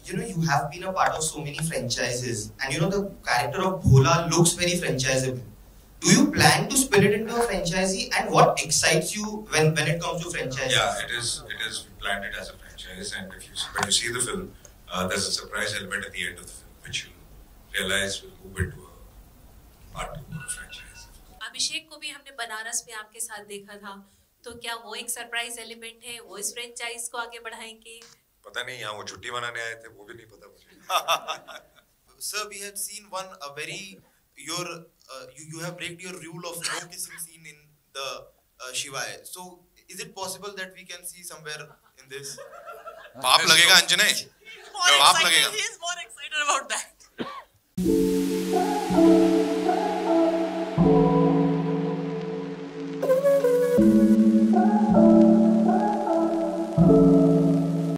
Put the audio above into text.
you have been a part of so many franchises, and the character of Bholaa looks very franchisable. Do you plan to spin it into a franchisee, and what excites you when it comes to franchise? Yeah, it is. We planned it as a franchise, and when you see the film, there's a surprise element at the end of the film, which you realize will move into a part 2 of a franchise. अभिषेक को भी हमने बनारस में आपके साथ देखा था, तो क्या वो एक सरप्राइज एलिमेंट है? वो इस फ्रेंचाइज को आगे बढ़ाएंगे? पता नहीं, यहाँ वो छुट्टी मनाने आए थे, वो भी नहीं पता मुझे. Sir, we had seen you have break your rule of no kissing scene in the Shivaya. So is it possible that we can see somewhere in this? पाप लगेगा अंजने. He is more excited about that.